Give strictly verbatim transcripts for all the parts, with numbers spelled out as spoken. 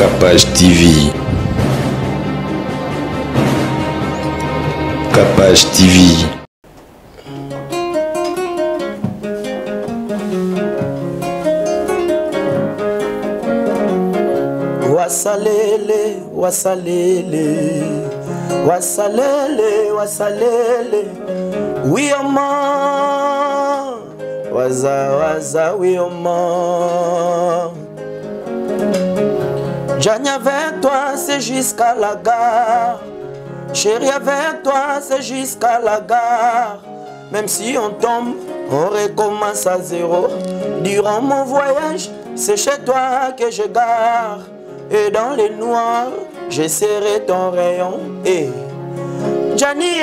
Capage T V. Capage T V. Wasalele, wasalele, wasalele, wasalele, oui oma, waza waza oui oma. Jani avec toi c'est jusqu'à la gare, chérie avec toi c'est jusqu'à la gare. Même si on tombe, on recommence à zéro. Durant mon voyage, c'est chez toi que je gare. Et dans les noirs, je serrai ton rayon. Et Jani,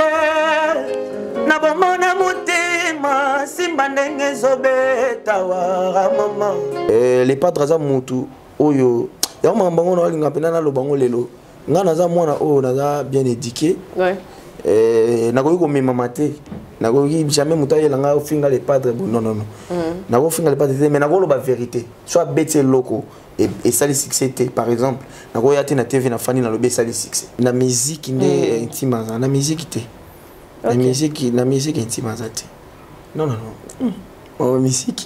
na bomona mutema, simbandenge zobeta wara mama. Les padres za mutu, oyo, ya mambango na walinga pena na lobango lelo. Nga naza mwana o naza bien éduqué. Ouais. Eh, na ko mema mate. Na ko jamais muta yelanga ofinga les padres. Non non non. Na ko finga les padres mais na ko lo ba vérité. Soit bête loko. Et, et ça les succès par exemple na ko yati na T V na fani na lobe ça les succès na musique ndé intime na musique té na musique na musique intime azati non non non oh musique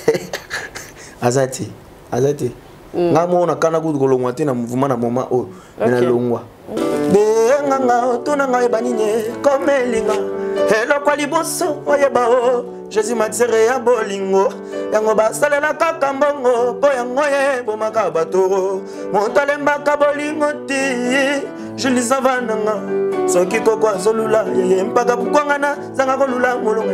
azati azati nga mona kana ku kolongwa té na mouvement na moment o na longwa be nganga to na ngai baninye comme linga hello kwa liboso oyeba o Jésus m'a tiré à bolingo. Yango basale la kaka mbongo. Po yango ye bomaka batoro. Montalemba ka bolingo ti. Julie Savananga. Soki koko azolula. Yeye mpaka pukwangana. Zanga kolula molonga.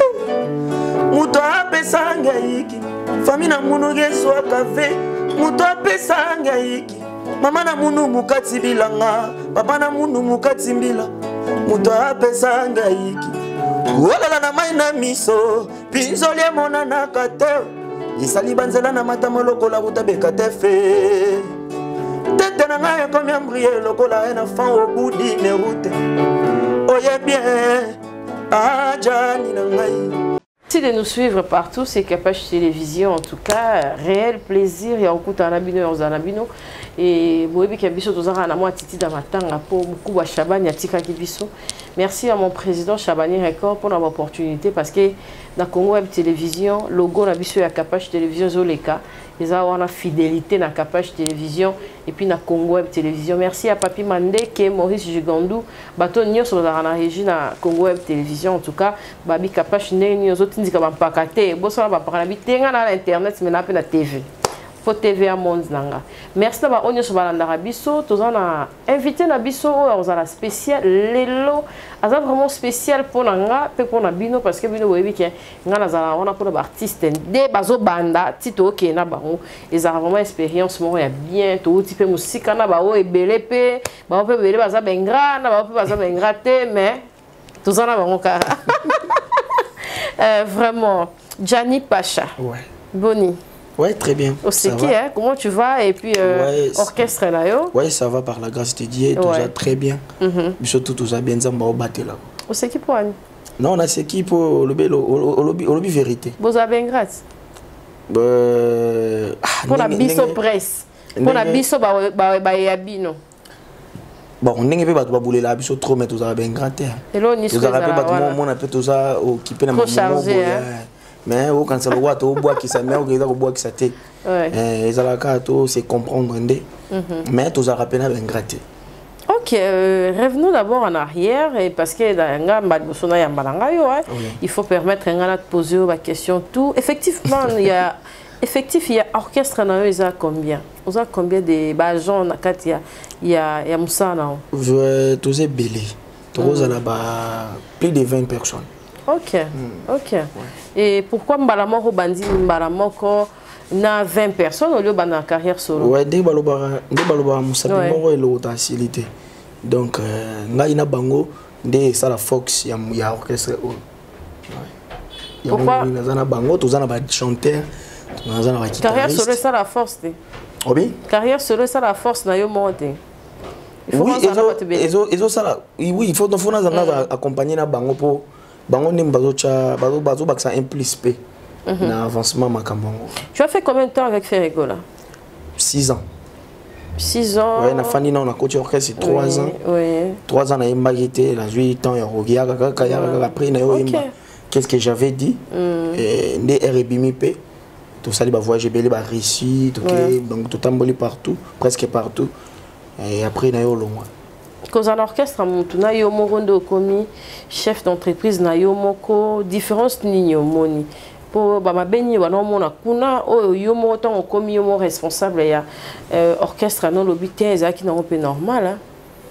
Muto apesa ngaiki. Famina munu geswa kafe. Muto apesa ngaiki. Mama na munu mukati bilanga. Papa na munu mukati mbila. Muto apesa ngaiki. Olala na maina miso pinzoli mona na kate isali banzela na mata lokola kutabeka tefe tete na ngai comme ambrier lokola un enfant au bout d'une route oye bien ajani na ngai. Merci de nous suivre partout, c'est Capage Télévision en tout cas, réel plaisir, il y a beaucoup d'anabino et d'anabino et Boebi Kabiso tozara na moi titi da matanga pour beaucoup de Chabani atika Kibiso. Merci à mon président Chabani Record pour l'opportunité parce que dans Congo Web Télévision, logo na biso ya Capage Télévision Zoleka, ils ont une fidélité dans Capage Télévision et puis dans Congo Web Télévision. Merci à Papi Mandé qui est Maurice Jigandou, bateau Nyo sur la régie dans Congo Web Télévision en tout cas, Babi Capage Nyo Zotindika Bampakate, Bosola Baparabi Tenga na internet mais na pe na T V. T V à monde nanga. Merci d'avoir onyo sur balanda biso, tous on a invité na biso on a la spécial lelo, azan vraiment spécial pour nanga, pe pour na bino parce que bino webi ke nga na zala on a pour l'artiste de bazo banda tito ke na bango, ils ont vraiment expérience mo ya bien tout type musique na ba o ebele pe, ba pe bele baza bengra na ba pe baza bengra te mais tous on a bango ka. euh, vraiment Jani Pacha. Ouais. Boni. Ouais, très bien. Au Seki, hein, comment tu vas? Et puis, euh, ouais, orchestre là, yo? Ouais, ça va par la grâce de Dieu, tout ça très bien. Surtout tout ça bien, ça m'a battu là. Au Seki pour Annie? Non, on a Seki pour le lobby vérité. Vous avez bien grâce? Pour la biso presse. Pour la biso, bah, bah, bah, yabino. Bon, on n'est pas bouler la biso trop, mais tout ça bien gratter. Et là, on y se fait. On a fait tout ça occupé dans mon mais au quand ça le voit au bois qui ça met au gars au bois qui ça t'est et ça la carte c'est comprendre mais tout ça rappelle bien gratter. Ok, euh, revenons d'abord en arrière et parce que dans il faut permettre à de poser la question tout. Effectivement, il y a effectif il y a orchestre dans eux, ils ont combien? Vous avez combien de bagens dans Katia? Il y a il y a Moussa non? Je tous est belé. Tous là-bas plus de vingt personnes. Ok, mm. ok. Ouais. Et pourquoi Mbalamoko Bandi Mbalamoko na vingt personnes au lieu de la carrière solo? Ouais, dès que Baloba Moussa Moro est l'autre facilité. Donc, là, il y a Bango, dès ça la Fox, il y a orchestre. Pourquoi? Il y a Bango, tous les chanteurs, tous les guitaristes. Carrière solo, c'est la force. Oui. Carrière solo, c'est la force na yo monter. Oui, ils ont ça. Oui, il faut faut accompagner na Bango pour Bango nem bazocha bazo bazo baksa impliqué na avancement makambo. Tu as fait combien de temps avec Ferrego là? six ans. six ans. Ouais, na fandi na on a coaché orchestre trois ans. Oui. trois ans na yemba été la huit ans ya rogia kaka ya après na yo yemba. Qu'est-ce que j'avais dit? Et né Rbimi P. Tout ça, il va voyager, il va Russie, donc tout emboli partout, presque partout. Et après, il y a eu loin. Cause en orchestre, il y a eu un commis, chef d'entreprise, il y a eu une différence ni moni. Pour ma béni, il y a un commis responsable, il y a un orchestre, non, le but est qui n'est pas normal.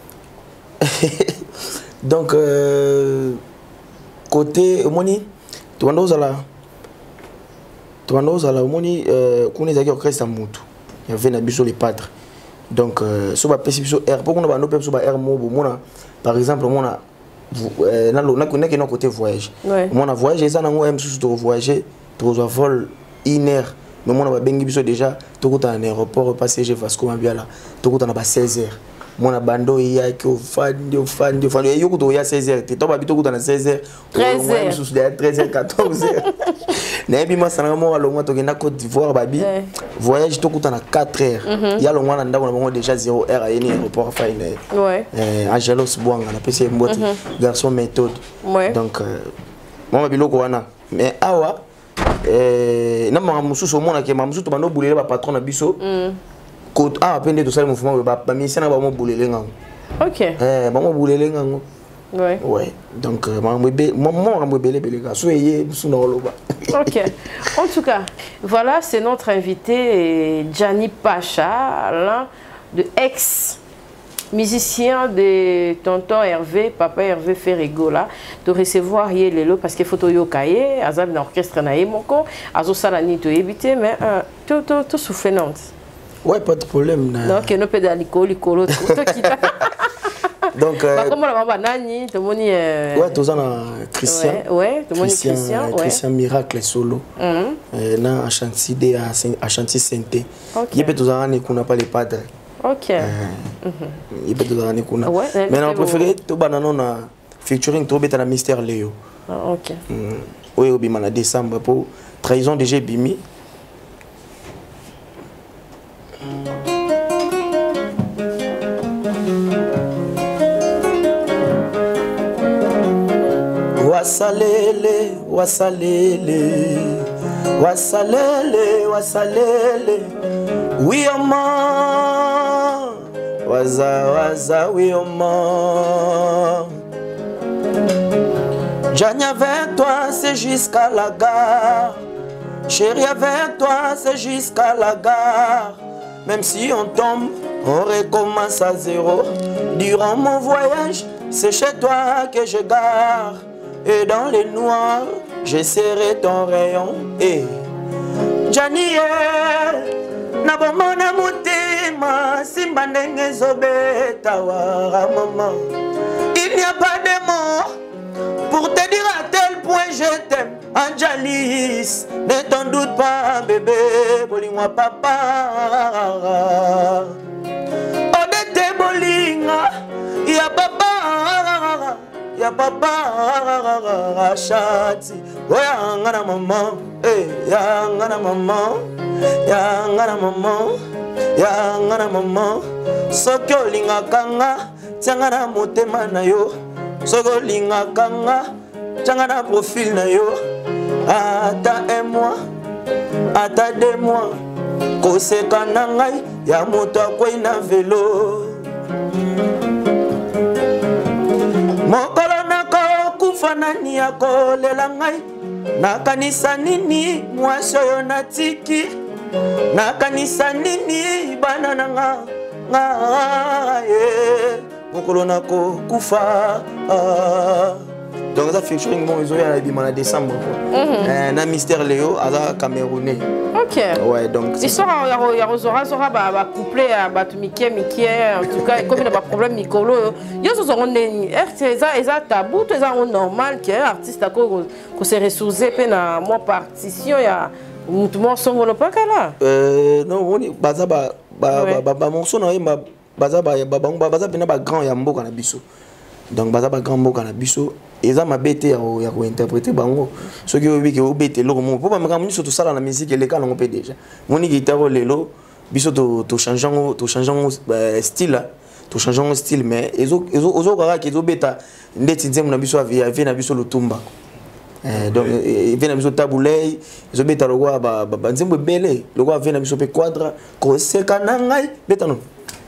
Donc, euh, côté moni, tu vois, nous allons. Tu vois, nous allons moni, quand on est à orchestre à Moutou, il y avait un biseau les padres. Donc, si on a R, pour qu'on a un R mobile, par exemple, on a un côté voyage. On a voyagé, ça, on a un voyager, trois vol iner. Mais on a un déjà, tout un aéroport, passager Vasco Mabiala, tout un seize heures. Mon abando il y a que fan de fan de fan et yo ko ya seize heures tu habito ko na seize heures treize heures treize heures quatorze heures na bi ma sana mo alo mo to na Côte d'Ivoire babi voyage to ko na quatre heures ya lo mwana ndako na bango déjà zéro heure à yeni aéroport fa ine ouais euh Angelos Bwanga na pese mboti garçon méthode donc moi biloko wana mais awa euh na ma mususu mona ke ma mususu to bando bulele ba patron na biso ah, après tout ça, le mouvement, bah, mission na bamo boulele ngango. Ok. Eh, bamo boulele ngango. Ouais. Ouais. Donc, moi, moi, moi, moi, belé belé ga. Soyez, sous oloba. Ok. En tout cas, voilà, c'est notre invité Gianni Pacha, l'un de ex musicien de tonton Hervé, papa Hervé Ferrigo là, de recevoir Yelelo parce que photo yo kaye, azab na orchestre na yemoko, azo salani to éviter mais tout tout tout souffrante. Ouais, pas de problème. Non, que nous pédale l'icône, l'icône, donc, comment la maman nani, tout le monde est. Ouais, tous en Christian. Ouais, tout le monde est Christian. Christian Miracle solo. Là, à Chantilly, à Chantilly Sainté. Il y a tous en qu'on n'a pas les padres. Ok. Il y a tous en qu'on a. Mais on préfère tout banano na featuring tout bête à la Mystère Léo. Ok. Oui, au bimana décembre pour trahison déjà bimi. Wasalele, wasalele, wasalele, wasalele, oui maman, waza waza oui maman. Gianni avec toi c'est jusqu'à la gare, chérie avec toi c'est jusqu'à la gare. Même si on tombe, on recommence à zéro. Durant mon voyage, c'est chez toi que je gare. Et dans les noirs, je serrai ton rayon. Et Gianni, na bomona mutema, simba ndenge zobeta wara maman. Il n'y a pas de mots pour te dire à tel point je t'aime. Angelis, ne t'en doute pas, bébé, bolingwa papa. Odete bolinga, ya papa, ya papa, chati. Oya ngana maman, eh, ya ngana maman, ya ngana maman, ya ngana maman. Sokyo linga kanga, tiangana motema na yo. Soko linga kanga, tiangana profil na yo. Ata un mois, ata deux mois, koseka na ngai ya moto akwei na velo. Mokolo nako kufa nani akolela ngai, nakanisa nini mwasi oyo natiki, nakanisa nini bana na nga nga ye. Mokolo nako kufa. Donc ça fait featuring mon réseau en décembre. Un Mystère Léo à Camerounais. Ok. Ouais, donc l'histoire il y a Rosora Zora ba couplé à Batumike Mikie en tout cas comme il y a pas problème Nicolo. Yo so sont ndeni. Est ça ça tabou, c'est ça normal que artiste à ko ko se ressourcer pe na moi partition ya tout monde son le pas là. Euh non, on baza ba ba ba mon son na ba baza ba ba baza bina ba grand ya mboka na biso. Donc baza ba grand mboka na biso. Et ça m'a bêté à interpréter bango. Ce qui veut dire que vous bêtez l'homme. Pour pas me ramener sur tout ça dans la musique, les cas l'ont fait déjà. Mon guitare lelo, biso to to changeant to changeant style to changeant style mais ezo ezo ozo kaka ki ezo beta ndeti nzembo na biso avia vient na biso lutumba eh donc vient na biso tabulei ezo beta lokwa ba ba nzembo bele lokwa vient na biso pe quadra ko seka na ngai beta non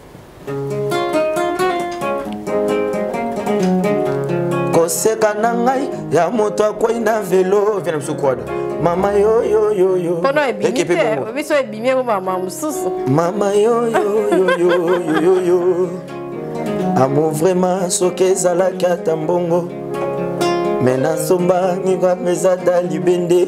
seka na ngai ya moto akwenda velo vient na biso quadra mama yo yo yo yo pono ebimite biso ebimie ko mama mususu mama yo yo yo yo yo yo amo vraiment soke zala kata mbongo mena somba ngiga meza dali bende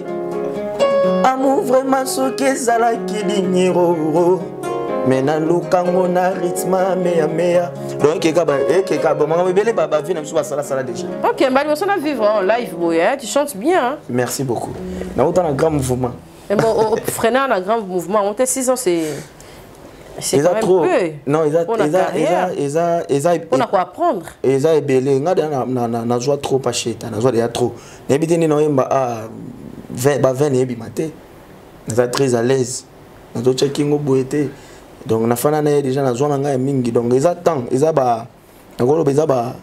amo vraiment soke zala kidingiro mena lukango na rythme meya meya donc ekaba ekaba mama bebele baba vient na biso ba sala sala déjà. OK, mbali on a vivre en live boya, tu chantes bien hein? Merci beaucoup. Na autant un grand mouvement. Et bon au freiner un grand mouvement, on t'a six ans c'est c'est quand même trop. peu. Non, ils a ils a ils a ils a on a quoi apprendre. Ils a ebele ngada na na na joie trop pas cheta, na joie déjà trop. N'habite ni no yemba ah vingt ba vingt ebi maté. Ils très à l'aise. Na to checking au boete. Donc na fana na déjà na zona nga mingi donc ils attendent ils a ba ngolo beza ba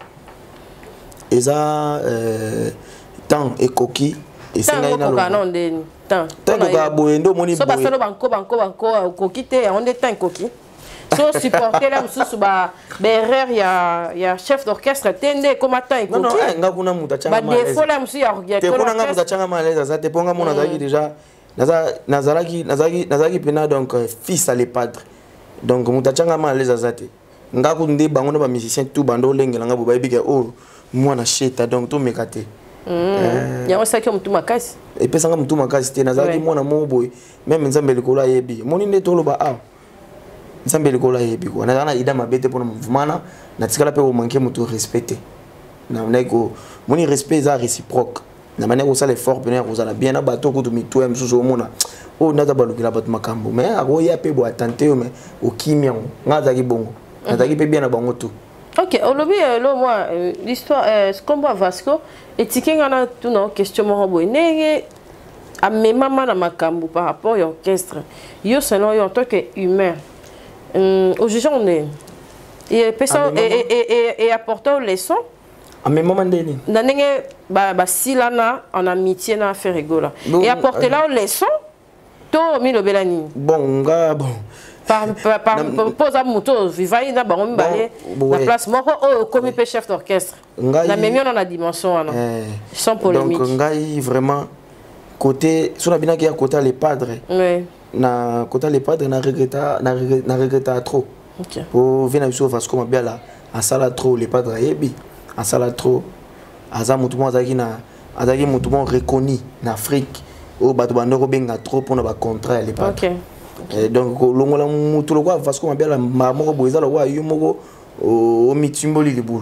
ils a euh temps et coquille et c'est nga ina lo non de temps temps ka boendo moni so ba solo banko banko banko coquille te on de temps coquille so supporter la mususu ba berrer ya ya chef d'orchestre tende comme temps coquille non non nga kuna muta changa ba défaut la musu ya ya te kuna nga muta changa malaise ça te ponga mona zaki déjà nazalaki nazalaki nazalaki pena donc fils à les padres. Donc mutachanga ma les azate ngaku nde bango na ba musicien tout bando lengela ngabo ba bika oh moi na cheta donc to mekate mm ya osaki mutu makasi et pesanga mutu makasi te nazaki mwana mo boy même nzambe likola yebi moni nde tolo ba ah nzambe likola yebi ko na na ida mabete pona mouvement na tikala pe o manquer mutu respecter na neko moni respect za réciproque na manière où ça l'effort venir aux ala bien na bato ko to mitu em suzo mona oh nada balukila bato makambo mais ako ya pe bo attenter mais au kimia ngaza ki bongo nataki pe bien na bango tout. OK, au lobby lo moi l'histoire ce combat Vasco et tikinga na tout non question mo boy nenge a mes maman na makambo par rapport à orchestre yo selon yo en tant que humain au juge on est et personne et et et apporter leçon a mes maman ndeni na nenge ba ba silana en amitié na faire rigola et apporter là leçon to mi lo belani bon nga bon par par pose à moto vivai na bango mbale la place moko o comme pe chef d'orchestre na même on a dimension alors sans polémique donc ngai vraiment côté sur la binaki à côté les padres oui na côté les padres na regretta na na regretta trop OK pour venir sur Vasco Mabiala à sala trop les padres yebi à sala trop aza mutu mo azaki na azaki mutu mo reconnu en Afrique au bato bandoko benga trop pour na ba contrat les padres. OK. Et donc longola mutu lokwa Vasco Mabiala moko boeza lokwa yo moko o mitimboli libulu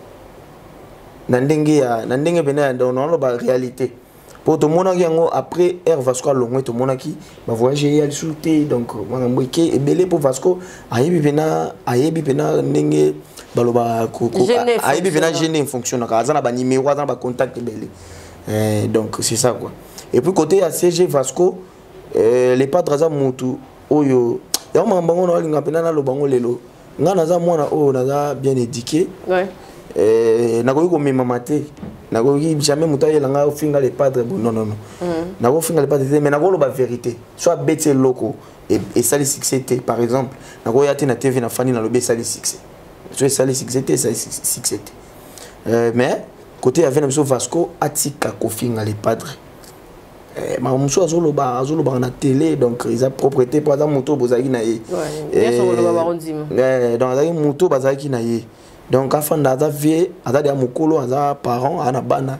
na ndenge ya na ndenge bena dans no ba réalité pour tout monde qui yango après Air Vasco longo tout monde qui ba voyager ya souté donc mwana mbeke ebele pour Vasco ayebi bena ayebi bena ndenge baloba ko ayebi bena gêner fonctionne ka azana ba numéro azana ba contact ebele euh donc c'est ça quoi. Et puis côté à C G Vasco euh, les padres za mutu oyo ya mambango na linga pena na lobango lelo nga naza mwana oyo naza bien éduqué ouais euh nakoki ko mema maté nakoki jamais muta yelanga ofinga les padres bon non non non mm. nako finga les padres mais nako loba vérité soit bête loco et et ça les succès par exemple nako yati na T V na fani na lobe ça les succès soit ça les succès ça les succès euh mais côté avec monsieur Vasco atika ko finga les padres eh ma muso azolo ba azolo ba na télé donc ils a propriété pour ça moto bozaki na ye ouais so lo ba barondima eh donc azaki moto bazaki na ye donc afin d'aza vie aza dia mukolo aza parent ana bana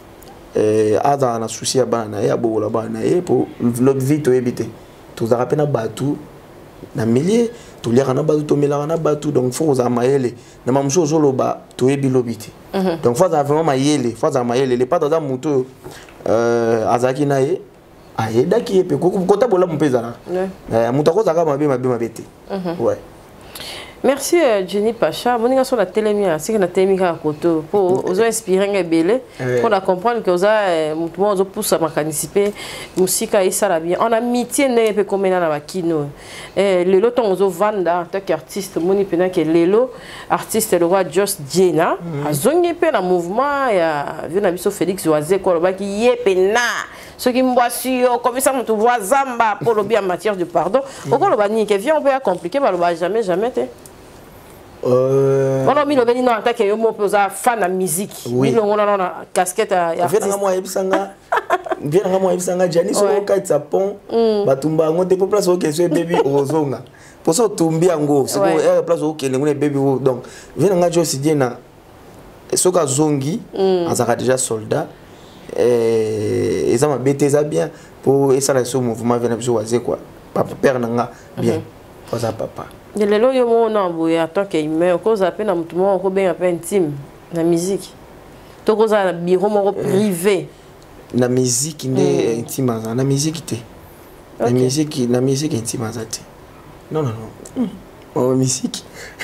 eh aza na souci ya bana ya bola bana et pour l'autre vie to éviter tous a rapena batu na millier to lera na batu to melera na batu donc faut za maele na mamuso zolo ba to ebi lobiti donc faut za vraiment maele faut za maele les pas dans moto euh azaki na ye ayeda ki pe ko kota bola mpeza na eh mutako zaka mabe mabe mabete ouais. Merci Jenny Pacha. Moninga sur la télémia, c'est que na télémia à côté pour aux inspirer un belé pour la comprendre que ça moi je pousse à participer musique et ça la bien. On a amitié ne peut comme na ba kino. Eh le lot on zo vanda en tant qu'artiste moni pena que lelo artiste le roi Just Jena a zongi pe na mouvement ya vu na biso Félix Oazé ko ba ki yepena ce qui m'boisi comme ça mon voix zamba pour le bien en matière de pardon. Au ko le ba ni que vient on peut compliquer ba le ba jamais jamais té. Euh... On a mis le bénin en tant que yo mo posa fan de musique. Oui. On a une casquette à artiste. Viens moi ebisanga. Viens moi ebisanga Jani so ka tsapon. Batumba ngo te place o keso baby ozonga. Pour ça tumbi ngo, c'est pour place o kele ngone baby donc viens nga jo si na soka zongi azaka déjà soldat. Eh ils ont bêté bien pour et ça la so mouvement vient biso waze quoi. Papa père nanga bien. Pour ça papa. De lelo yo mo na boya tant que humain cause appel na mutu mo ko ben appel intime na musique to cause na bureau mo privé na musique inde intime na musique te na musique na musique intime azati non non non oh musique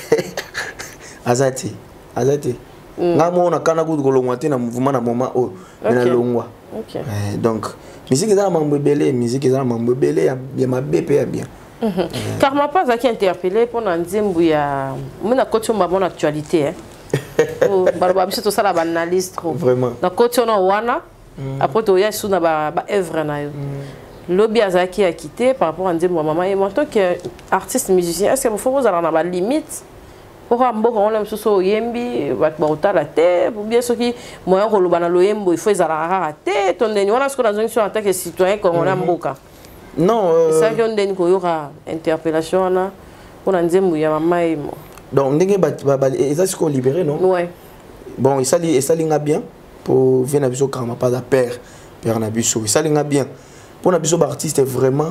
azati azati nga mo na kana ku kolongwa te na mouvement na moment o na longwa donc musique za mambo belé musique za mambo belé ya mabepe ya bien. Car ma pas qui interpellé pour Nzembu ya mona côté ma bonne actualité hein. Oh barba biso to sala ba analyse trop. Vraiment. Na côté na wana après to ya sous na ba ba œuvre na yo. Lobby azaki a quitté par rapport à Nzembu maman et en tant que artiste musicien est-ce que vous faut vous aller na ba limite pour amboka on aime so yembi ba ba utala te ou bien ce qui moyen ko lobana lo yembo il faut ezala raté ton deni wana ce que dans en tant que citoyen comme on amboka. Non, euh... c'est ça qu'on donne qu'il y aura interpellation là pour Nzembu ya maman. Donc ndenge ba ba ça c'est qu'on libéré non? Ouais. Bon, et ça et ça linga bien pour venir biso karma pas à père père na biso. Ça linga bien. Pour na biso artiste vraiment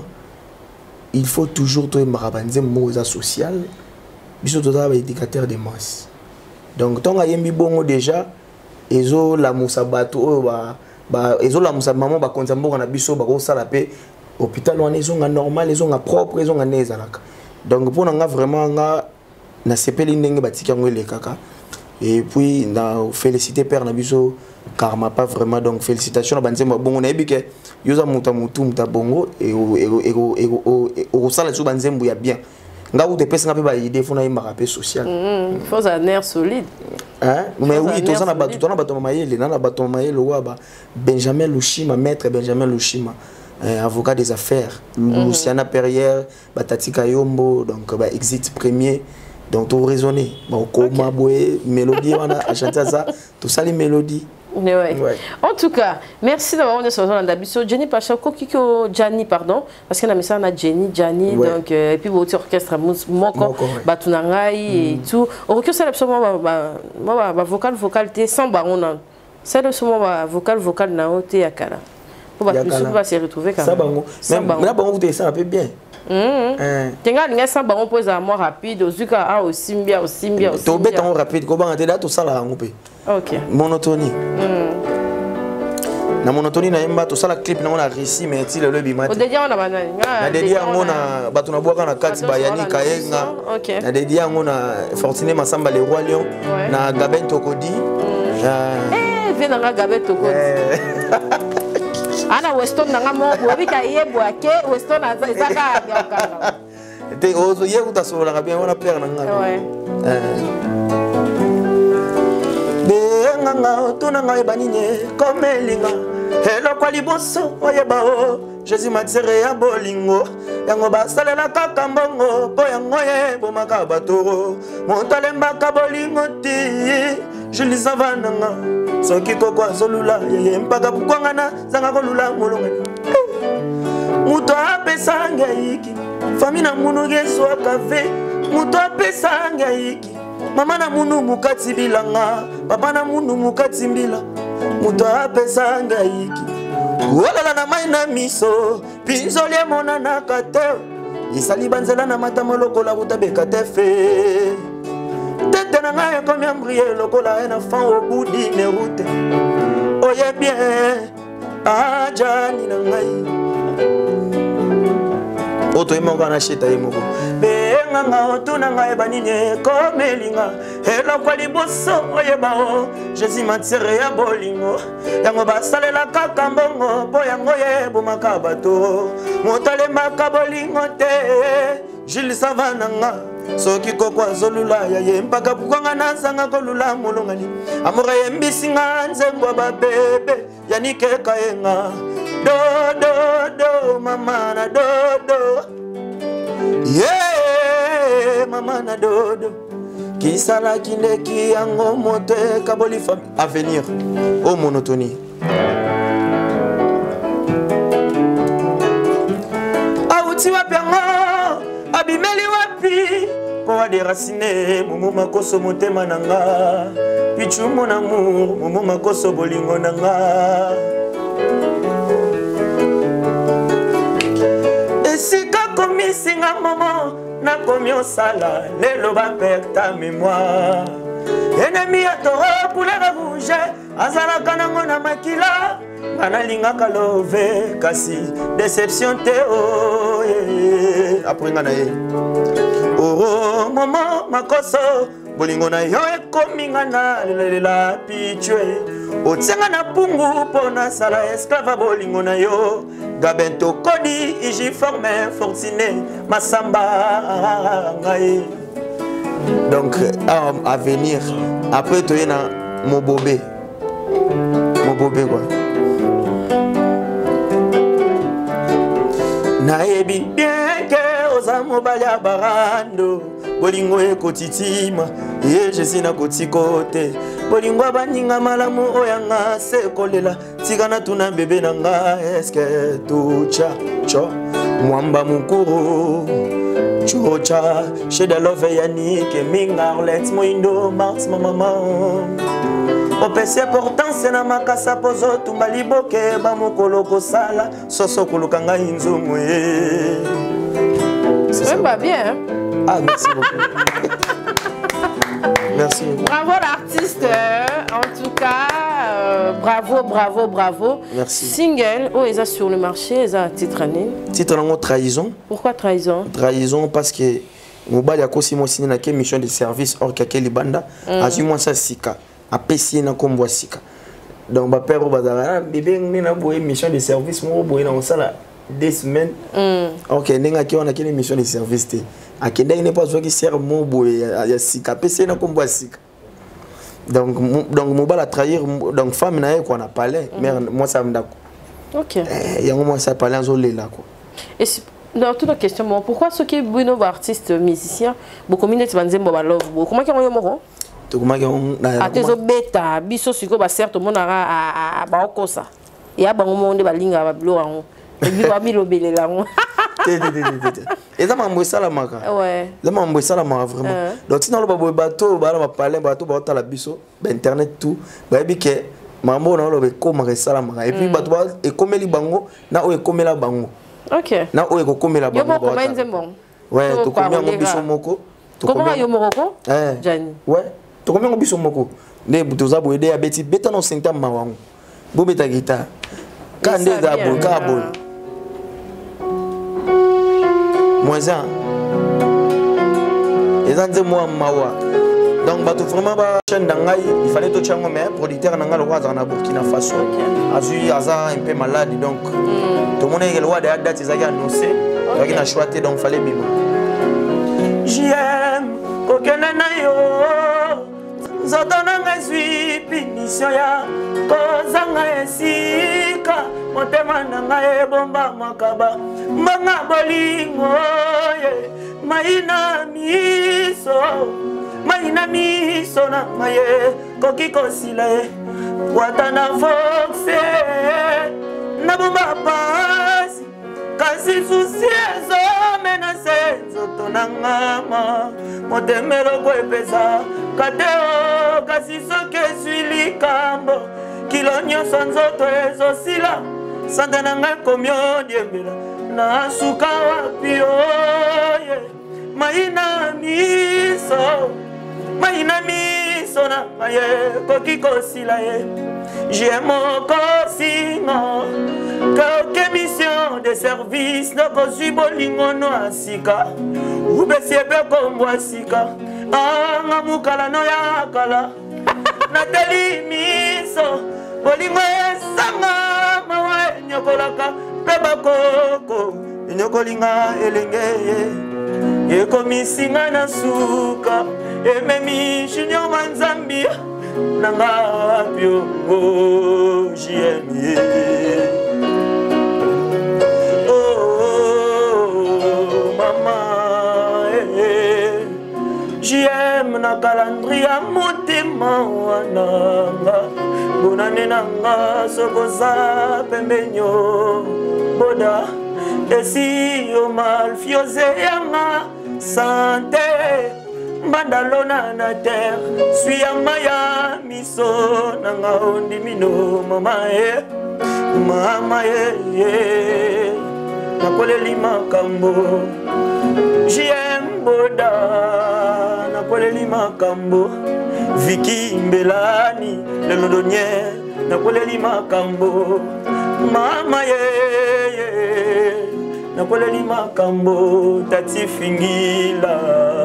il faut toujours toi marabanze moza social. Biso toza ba éducateur de masse. Donc tant a yembi bongo déjà ezo la musa bato ba ba ezo la musa maman ba konza mboka na biso ba ko sala pe hôpital on est on normal ils ont propre ils ont un nezalaka donc pour nga vraiment nga na sepeli ndenge batika ngwele kaka et puis na féliciter père na biso karma pas vraiment donc félicitations na banzemba bongo na ebike yoza muta mutu muta bongo et et et au sala su banzembu ya bien nga ou te pesa nga pe ba idée fona yimba rapé social il faut un air solide hein mais oui to sana batu to na bato mayele na bato mayele wa ba Benjamin Lushima maître Benjamin Lushima Euh, avocat des affaires, mm-hmm. Luciana Perrière, Batati Kayombo, donc bah, exit premier, donc tout raisonner. Bon, comment okay. Boé, mélodie, on a chanté ça, tout ça les mélodies. Ouais. Ouais. En tout cas, merci d'avoir été sur le Dabiso. Jenny Pacha, Kiko Gianni, pardon, parce qu'on a mis ça on a Jenny, Gianni, ouais. Donc euh, et puis votre orchestre Moko, Batunangai et tout. Au recul, c'est absolument ma vocal vocal sans baron. C'est le moment vocal vocal na ote yakala. On va se retrouver quand même. Ça bango. Mais là bango vous ça un peu bien. Mhm. Tenga linga ça bango pose à moi rapide, ozuka a aussi bien aussi bien aussi. To bête en rapide, ko banga te là to sala rango pe. OK. Monotonie. Mhm. Na monotonie na yemba to sala clip na on a réussi mais ti le le bimati. O dedia on a banani. Na dedia ngona batu na boka na kati bayani kayenga. OK. Na dedia ngona Fortuné Masamba le roi lion na Gaben Tokodi. Eh, viens na Gaben Tokodi. Ana Weston nanga mo bobika yebwa ke Weston azaka yakala. Te ozo yeku ta solo la bien on a père nanga. Ouais. Be nganga tuna ngai baninye comme linga. Hello kwa liboso oyeba o Jésus matsere ya bolingo yango basalela kaka mbongo po yango ye bomaka batoro montalemba ka bolingo ti Julie Savananga soki koko azolula yeye mpaka kukwangana zanga kolula molonga muto apesa ngaiki famina munu geso kafe muto apesa ngaiki mama na munu mukati bilanga papa na munu mukati mbila muto apesa ngaiki olala na mai na miso pinzoli mona na kate isali banzela na mata moloko la kutabeka tefe tete na ngai comme un briller lokola un enfant au bout d'une route oye bien ajani na ngai oto imoko na shita imoko be nganga otuna ngai baninye komelinga eloko liboso oyeba o Jésus matiere ya bolingo yango basalela kaka mbongo po yango yebomaka bato moto alembaka bolingo te Jules Savananga soki koko azolula ya ye mpaka pukwanga nazanga kolula molongani amore yembisinga nzembo babebe yanike kayenga do do do mama na do do yeah mama na do do kisala kindeki yango moto kaboli famille avenir au monotonie auti wapiango abimeli wapi po aderasine momo makoso motema nanga pichu mon amour momo makoso bolingo nanga esika komisinga momo na komi osala lelo baperte ta mémoire ennemi ya toro couleur rouge azalaka nango na makila analingaka love kasi déception te o après nga na ye oro momo makoso bolingo na yo ekominga na lelela pichwe otianga na pungu mpo nasala esclave bolingo na yo gabento kodi iji forme fortune masamba ngai donc à venir après toye na mobobé mobobé quoi nayebi bien que oza mobali ya barando bolingo ekotitima ye je suis na kotiko te bolingo baninga malamu oyanga se kolela tikana tuna bebe nanga eske tucha cho mwamba mukuru chocha chez de love yannick minga let's moindo mars mama opese pourtant na makasa pozo tumbali boke ba mokolo kosala soso kulukanga inzumu ye c'est même pas bien hein? Ah merci beaucoup. Merci. Bravo l'artiste, en tout cas, euh, bravo, bravo, bravo. Merci. Single, oh, ils ont sur le marché, ils ont un titre année. Titre en trahison. Pourquoi trahison? Trahison parce que Mobali a aussi moi signé une mission de service or kakeli banda. Azu moi ça sika. A pesi na kombo sika. Donc ma père bazara bébé na boye mission de service mo boye na sala deux semaines. OK, nenga ki on a une mission de service té. Akenda il n'est pas qui sert mon boy ya sika pc na kombo sika donc donc mobile a trahir donc femme na ko na parlé mais moi ça me d'accord OK eh yango moi ça parler en zolela quoi et dans toute la question bon pourquoi ceux qui bueno artistes musiciens beaucoup minute banzembo ba love comment que moko to comment que na atezo beta biso siko ba certes mon ara ba okosa ya bango monde ba linga ba blo rango et bi ba mi lobele la ngo et ça m'a embrouillé ça la maca ouais ça m'a embrouillé ça la maca vraiment donc sinon le bateau bah on parler bateau bah on la biso internet tout bah bi que mambo na le comment ça la maca et puis bateau et comme les bango na o et comme la bango OK na o et comme la bango yo comment nzembo ouais to combien mon biso moko comment yo moroko eh Jani ouais to combien mon biso moko ne butoza bo aider à beti beta no cinquante mawango bo beta guitare kande da bo ka bo moins un et ça c'est moi mawa donc bato vraiment ba chaîne dangai il fallait to chango mais producteur nanga le roi na Burkina Faso azui aza un peu malade donc tout le monde est le roi de la date ils a annoncé donc il a choisi donc fallait bima j'aime kokena na yo zotona ngazui pinition ya kozanga esika motema nanga ebomba makaba mbanga bolingo ye maina miso maina miso na maye koki kosila ye watana foxe na bomba pasi kasi susi ezomena senzoto na ngama motemelo kwepesa kateo kasi soki ezwi likambo kilo nyonso nzoto ezosila santa na ngai komi odiembela na suka wapi oye maina miso maina miso na maye koki kosila ye j'ai mon kosingo que mission de service no kozwi bolingo no asika ube pesi ebe kombwa sika anga mukala no ya kala nateli miso bolingo esanga mawa nyokolaka pe bakoko nyokolinga elenge ekomisinga na suka ememi junior manzambi nanga piongo jiemi oh mama eh jiemi na calendrier motema wananga bonane nanga sokoza pembenyo boda esi yo malfiose yanga santé Bandalona na terre, suis à Maya, miso, nanga ondi mino, mama e, mama e, na kole lima kambo, j'aime boda, na kole lima kambo, Vicky Mbelani, le londonien, na kole lima kambo, mama e, na kole lima kambo, tati fingila.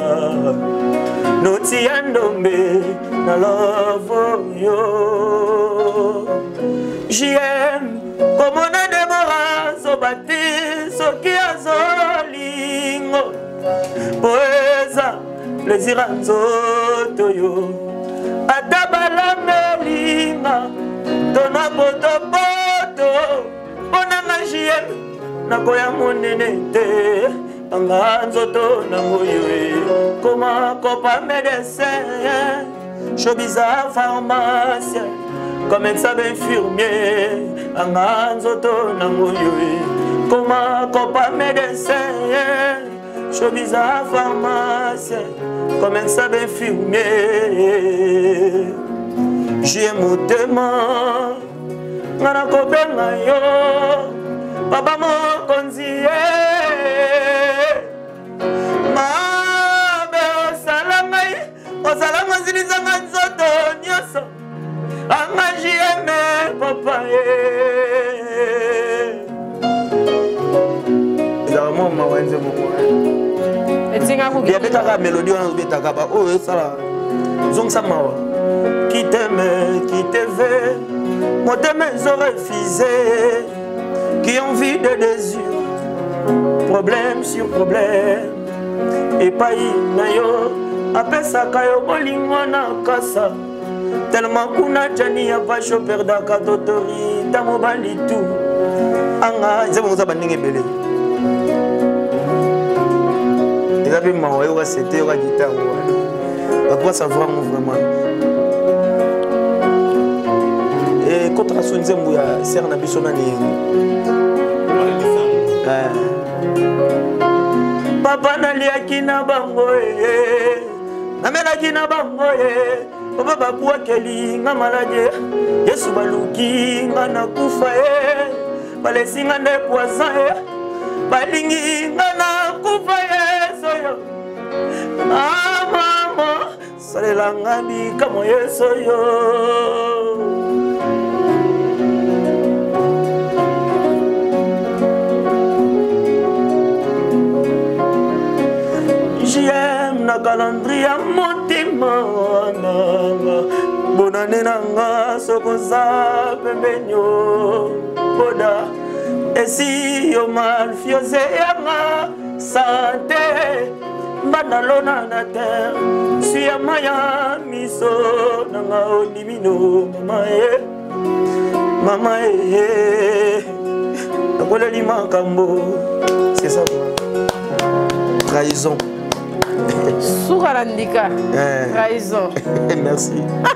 Noti yandombe na love yo j'aime comme on a démora so bati so ki azolingo poeza plaisir anzoto yo atabala melinga tona poto poto onanga j'aime nakoya monene te anga nzoto nango yoe koma kopa médecin chobiza pharmacien commerçant infirmier anga nzoto nango yoe koma kopa médecin chobiza pharmacien commerçant infirmier j'ai motema ngana kopenga yo papa mokonzi mabe osalangai osalanga zilizanga nzoto nyoso anga jieme papa ezala mo mawenze moko yabetaka melodi wana obetaka ba oyo esala zongisa mawa qui t'aime qui te veut motema ezo refusé qui ont envie de désir problème sur problème et pas na yo apesaka yo bolingo na kasa tellement kuna jani ya pasho perdaka totori ta mobali tu anga nzebo za bandinge bele eza pe mawa yo wasete yo guitare wana bakwa savoir vraiment et contre son nzembo ya ser na biso na ni papa naliaki na bango e namelaki na bango e papa babwakeli nga maladi yesu baluki nga nakufa e balesi nga nde poison e balingi nga nakufa yesu yo amama salelanga bikamo yesu yo j'aime na calendrier motema nanga bonane nanga sokoza pembenyo boda esi yo malfiose yanga santé bandalona na terre suis à Maya miso nanga onimino mama e mama e nakole lima kambo c'est ça trahison. Sourarandika. Eh. Trahison. Merci.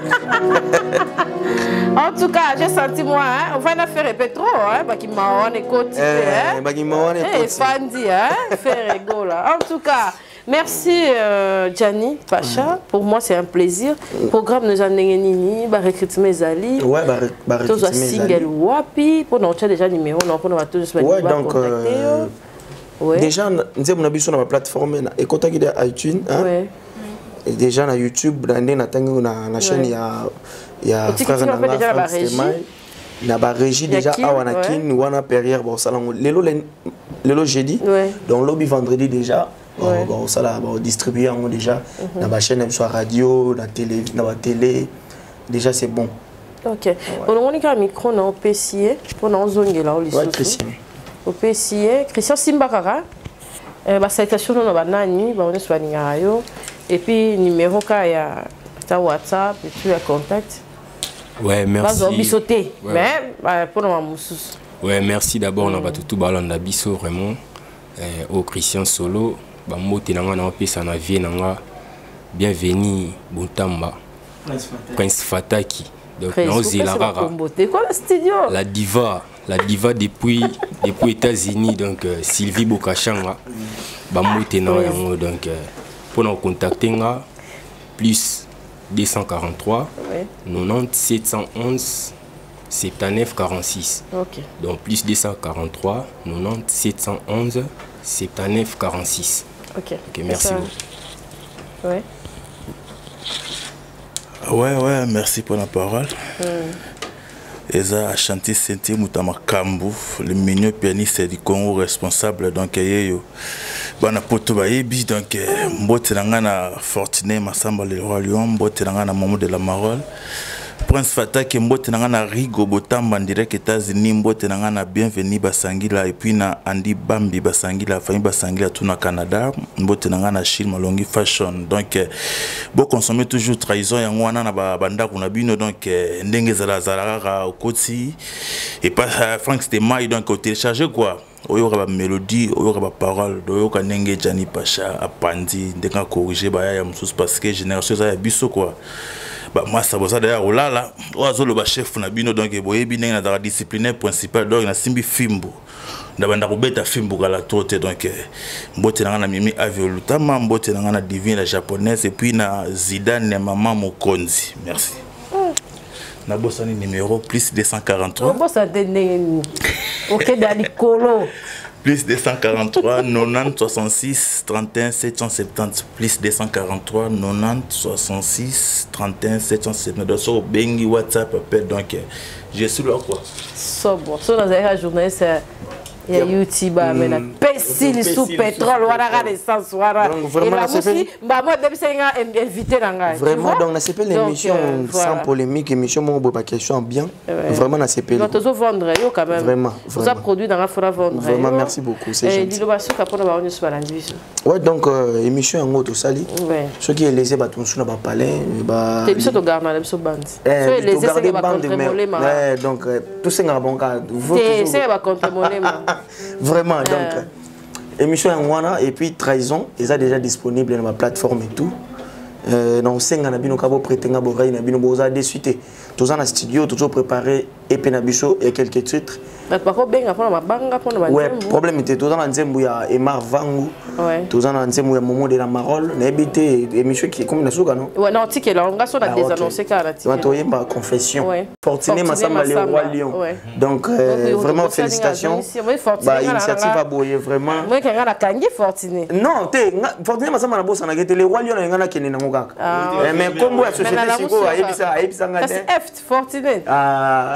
En tout cas, j'ai senti moi, hein, on va en faire répétro, hein, bah qui m'a on est côté, hein. Bah qui m'a on est côté. Eh, Fandi, hein, faire rigolo là. En tout cas, merci euh, Gianni Pacha. Pour moi, c'est un plaisir. Le programme nous a nini, bah recrutement Zali. Ouais, bah bah recrutement Zali. Single wapi, pour nous déjà numéro, non, pour nous tous. Ouais, donc. Euh... Ouais. Déjà, nous avons sur la plateforme et quand on a iTunes, hein, ouais. Et déjà na YouTube, na na chaîne il y a il y a frère Nanga, Franck Stemai, na ba régie déjà à Wanakin, wana perrière bon salon lelo lelo jeudi, donc lobby vendredi déjà, ça là distribuer en déjà dans la chaîne sur radio, la télé, dans la télé. Déjà c'est bon. OK. On a un micro dans P C A pour nous zonger là au lycée. Christian. Au P C A, Christian Simbakara. Euh ba citation no ba nani, ba on soit ningayo et puis numéro ka ya ta WhatsApp et puis le contact. Ouais, merci. Vas-y bisoter. Mais pour nous mususu. Ouais, merci d'abord on va tout ballon na biso vraiment euh, au Christian Solo, ba moté nanga na pesa na vie nanga. Bienvenue Bontamba. Prince Fataki. Donc la, la diva, la diva depuis depuis États-Unis, donc euh, Sylvie Bokachanga, Bamotena, donc euh, pour nous contacter plus deux cent quarante-trois quatre-vingt-dix sept cent onze soixante-neuf quarante-six. Okay. Donc plus deux cent quarante-trois quatre-vingt-dix sept cent onze soixante-neuf quarante-six. Ok. Okay, merci beaucoup. Ouais. Ouais, ouais, merci pour la parole. Mm. Eza Ashanti Senti Moutama Kambu, le meilleur pianiste du Congo responsable donc yeyo. Bana poto bayebi donc mbote na Fortuné Massamba le roi lion, mbote na Momo de la Marole. Prince Fataki mbote na Rigo Botamba en direct États-Unis, mbote na Bienvenue Basangila et puis na Andy Bambi Basangila, famille Basangila tout na Canada, mbote na Chine Malongi Fashion. Donc bon consommer toujours trahison yango wana na banda kuna bino donc ndenge zala zala au koti et pas Frank Stemai donc au télécharger quoi. Oyo ka ba mélodie, oyo ka ba parole, oyo ka ndenge Jani Pacha apandi ndeka corriger ba ya mususu parce que génération ça ya biso quoi. Bah moi ça bossa d'ailleurs oh là là oazo le chef na bino donc boyebi ndenge na discipline principale donc na simbi fimbo ndabanda kobeta fimbo kala tote donc mbote na mimi aviolutama mbote na divine la japonaise et puis na Zidane maman Mokonzi merci. Na bossani numéro plus deux cent quarante-trois. Bossa de OK dalikolo. Plus deux cent quarante-trois quatre-vingt-dix soixante-six trente et un sept cent soixante-dix plus deux cent quarante-trois quatre-vingt-dix soixante-six trente et un sept cent soixante-dix. Donc sur Bengi WhatsApp appel donc je suis là quoi. So bon, so dans la journée c'est il y a YouTube mais na pécile sous pétrole wala ga essence wala. Vraiment c'est bah moi depuis c'est invité nanga. Vraiment donc c'est pas l'émission sans polémique, émission mon pas question bien. Vraiment na c'est pas. Donc tu vendre yo quand même. Vraiment. Vous a produit dans la fora vendre. Vraiment merci beaucoup, c'est gentil. Et dilo baso ka pona ba on sur la division. Ouais donc émission en auto sali. Ouais. Ce qui est laissé ba ton na ba palais ba. T'es biso to garna le so band. Eh les laissé ba contre molema. Ouais donc tout c'est un bon cas. T'es c'est ba contre molema. Vraiment donc émission en wana et puis trahison ils sont déjà disponible dans ma plateforme et tout euh non senga na bino kabo pretenga borai na bino boza de suite tous en studio toujours préparé et penabiso et quelques titres par contre benga pour ma banga pour ma ouais problème était tout dans nzembu ya Emar Vangu ouais tous en nzembu ya Momo de la Marole na ebité émission qui comme na suka non ouais non tike là on va sur la désannoncer car la tike on toye ma confession Fortuné Massamba le roi lion donc vraiment félicitations bah initiative à boyer vraiment moi quand la kangi Fortuné non té Fortuné Massamba na bossa na gete le roi lion na ngana kene na ngokaka mais combo ya société siko ayebisa ayebisa ngate c'est F Fortuné ah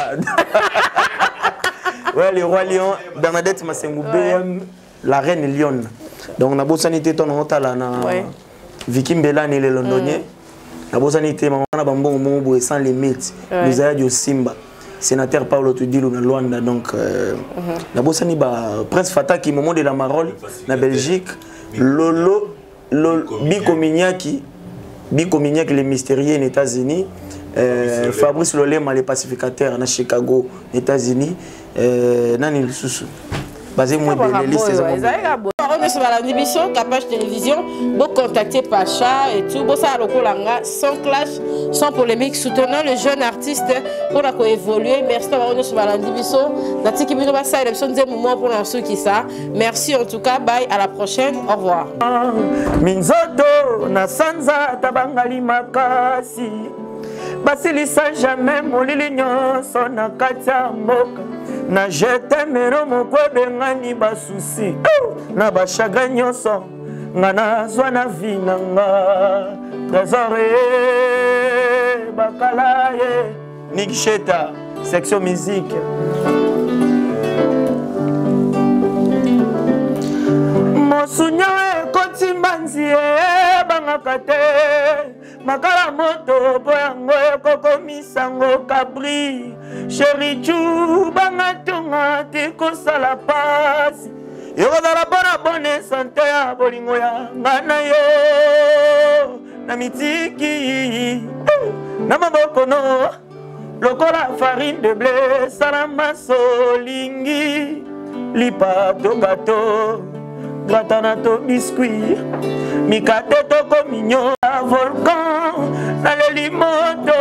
ouais, le roi lion, Bernadette Massengou, B M, la reine Lyon. Donc, on a beau sanité, ton hôtel, Vicky Mbela, le londonien. On a beau sanité, on a bambou, mon sans limite. Nous avons du Simba, sénateur Paulo Tudilou, na Luanda. Donc, on a beau sanité, Prince Fataki, Momo de la Marole, na Belgique. Lolo, Biko Mignaki, Biko Mignaki, les mystérieux aux États-Unis. Euh, Fabrice Lolema, les pacificateurs à Chicago, États-Unis. Euh, Nani Lususu. Basé moi les listes. On est sur la émission, Capage Télévision. Vous contactez Pacha et tout. Vous savez Lokolanga, sans clash, sans polémique, soutenant le jeune artiste pour la évoluer. Merci d'avoir nous sur la émission. Natiki Bino Bassa, il y a des moments pour lancer qui ça. Merci en tout cas. Bye, à la prochaine. Au revoir. Minzoto na sanza tabangali makasi. Basilisa jamais molili nyonso na kati ya mboka na jete mero mokwebe ngani basusi na bachagrin nyonso nga nazwa na vi na nga trésor bakala ye Nick Cheta section musique mosunya ekoti pasi ebangaka te makala moto po yango ekokomisango kabri sheri chu banga tonga te kosala pasi ekozala mpona bone sante ya bolingo ya nga na yo na mitiki na mabokono lokola farine de blé salama solingi lipa to gato gratana to biscuit mikate to kominyo ya volcan naleli moto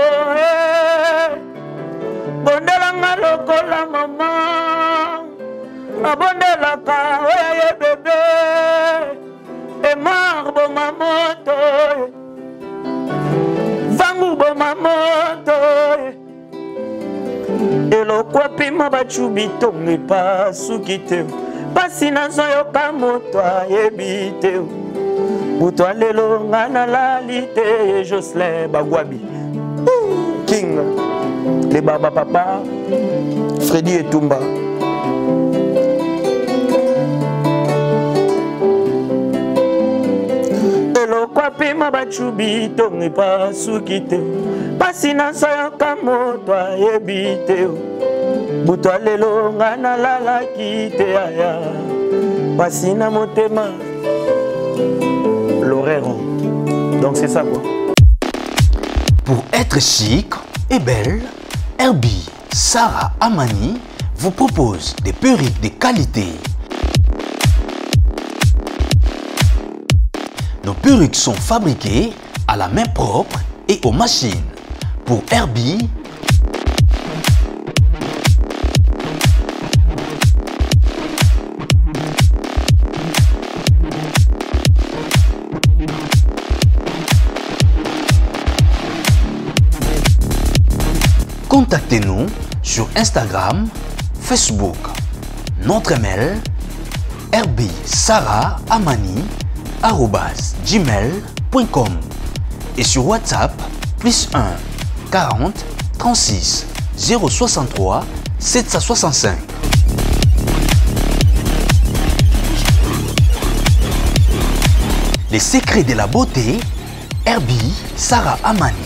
bondelanga lokola mama abondelaka oya ye bebe emar boma moto vangu boma moto elokwa pima bachubi tonge pasuki te pasi nazoyoka moto ayebi te buto alelo nga nalali te Jocelyn Bagwabi King les baba papa Freddy Etumba elokwa pima bachubi tonge pasuki te pasi nazoyoka moto ayebi te buto alelo nga nalalaki te aya pasi na motema l'horaire. Donc c'est ça quoi. Pour être chic et belle, Herbie Sarah Amani vous propose des perruques de qualité. Nos perruques sont fabriquées à la main propre et aux machines. Pour Herbie, contactez-nous sur Instagram, Facebook. Notre mail herbie sarah amani arobase gmail point com et sur WhatsApp plus un quarante trente-six zéro soixante-trois sept cent soixante-cinq. Les secrets de la beauté, Herbie Sarah Amani.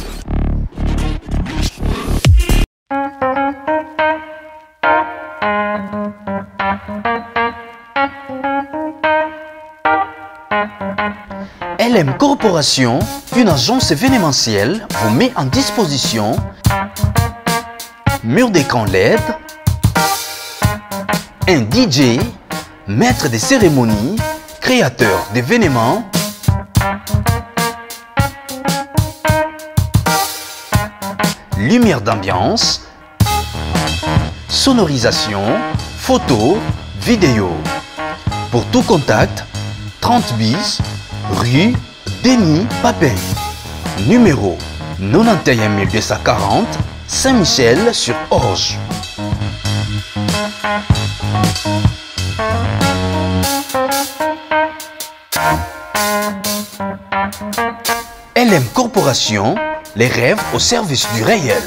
L M Corporation, une agence événementielle, vous met en disposition mur d'écran L E D, un D J, maître des cérémonies, créateur d'événements, lumière d'ambiance, sonorisation, photo, vidéo. Pour tout contact, trente bis, rue Denis Papin. Numéro quatre-vingt-onze mille deux cent quarante, Saint-Michel-sur-Orge. L M Corporation, les rêves au service du réel.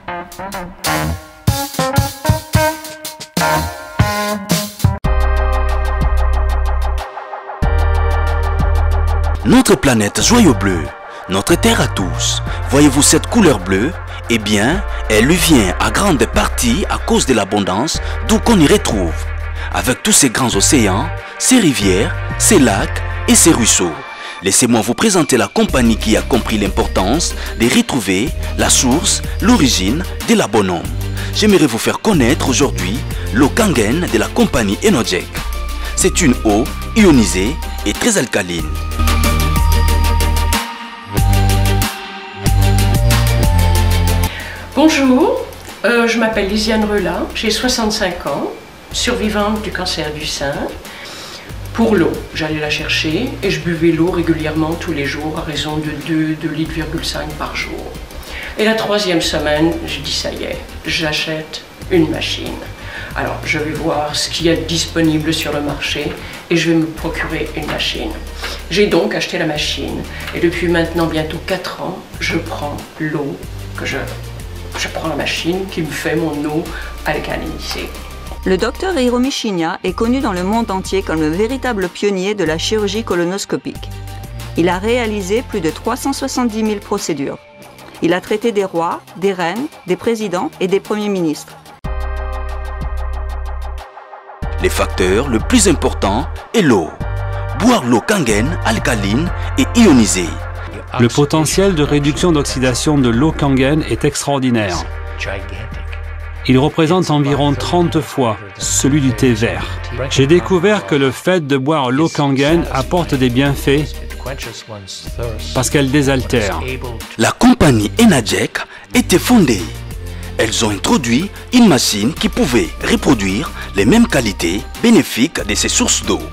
Notre planète joyau bleu, notre terre à tous, voyez-vous cette couleur bleue? Eh bien, elle lui vient à grande partie à cause de l'abondance d'où qu'on y retrouve. Avec tous ces grands océans, ces rivières, ces lacs et ces ruisseaux. Laissez-moi vous présenter la compagnie qui a compris l'importance de retrouver la source, l'origine de la bonhomme. J'aimerais vous faire connaître aujourd'hui l'eau Kangen de la compagnie Enojek. C'est une eau ionisée et très alcaline. Bonjour, euh, je m'appelle Lisiane Relat, j'ai soixante-cinq ans, survivante du cancer du sein. Pour l'eau, j'allais la chercher et je buvais l'eau régulièrement tous les jours à raison de deux litres virgule cinq par jour. Et la troisième semaine, je dis ça y est, j'achète une machine. Alors je vais voir ce qu'il y a de disponible sur le marché et je vais me procurer une machine. J'ai donc acheté la machine et depuis maintenant bientôt quatre ans, je prends l'eau que je... Je prends la machine qui me fait mon eau alcalinisée. Le docteur Hiromi Shinya est connu dans le monde entier comme le véritable pionnier de la chirurgie colonoscopique. Il a réalisé plus de trois cent soixante-dix mille procédures. Il a traité des rois, des reines, des présidents et des premiers ministres. Les facteurs le plus important est l'eau. Boire l'eau Kangen, alcaline et ionisée. Le potentiel de réduction d'oxydation de l'eau Kangen est extraordinaire. Il représente environ trente fois celui du thé vert. J'ai découvert que le fait de boire l'eau Kangen apporte des bienfaits parce qu'elle désaltère. La compagnie Enajec était fondée. Elles ont introduit une machine qui pouvait reproduire les mêmes qualités bénéfiques de ces sources d'eau.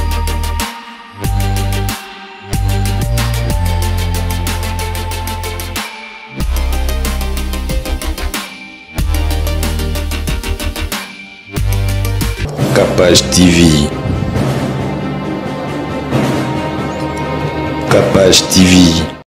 Capage T V. Capage T V.